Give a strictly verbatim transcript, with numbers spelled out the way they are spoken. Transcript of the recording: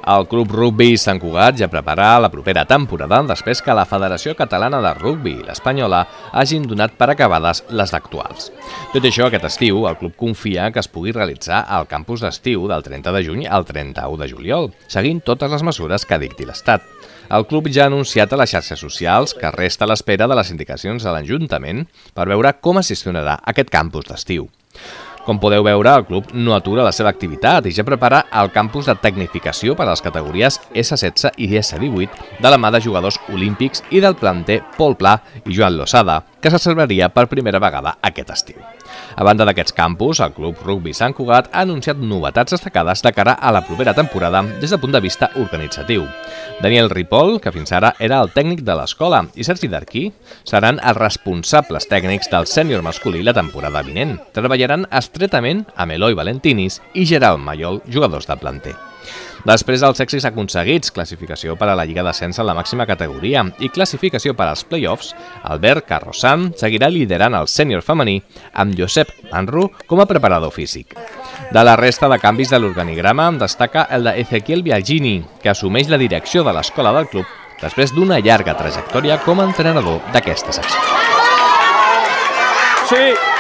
El Club Rugby Sant Cugat ja prepara la propera temporada després que la Federació Catalana de Rugby i l'Espanyola hagin donat per acabades les actuals. Tot això, aquest estiu, el club confia que es pugui realitzar al campus d'estiu del trenta de juny al trenta-u de juliol, seguint totes les mesures que dicti l'Estat. El club ja ha anunciat a les xarxes socials que resta a l'espera de les indicacions de l'Ajuntament per veure com es gestionarà aquest campus d'estiu. Com podeu veure, el club no atura la seva activitat i ja prepara el campus de tecnificació per a les categories essa setze i essa divuit de la mà de jugadors olímpics i del planter Pol Pla i Joan Losada, que se celebraria per primera vegada aquest estiu. A banda d'aquests campus, el Club Rugby Sant Cugat ha anunciat novetats destacades de cara a la propera temporada des del punt de vista organitzatiu. Daniel Ripoll, que fins ara era el tècnic de l'escola, i Sergi Darquí seran els responsables tècnics del sènior masculí la temporada vinent. Treballaran estretament amb Eloi Valentinis i Gerald Mayol, jugadors de planter. Després dels èxits aconseguits, classificació per a la Lliga d'Ascens en la màxima categoria i classificació per als play-offs, Albert Carrosan seguirà liderant el sènior femení amb Josep Manru com a preparador físic. De la resta de canvis de l'organigrama destaca el de Ezequiel Biagini, que assumeix la direcció de l'escola del club després d'una llarga trajectòria com a entrenador d'aquesta secció. Sí.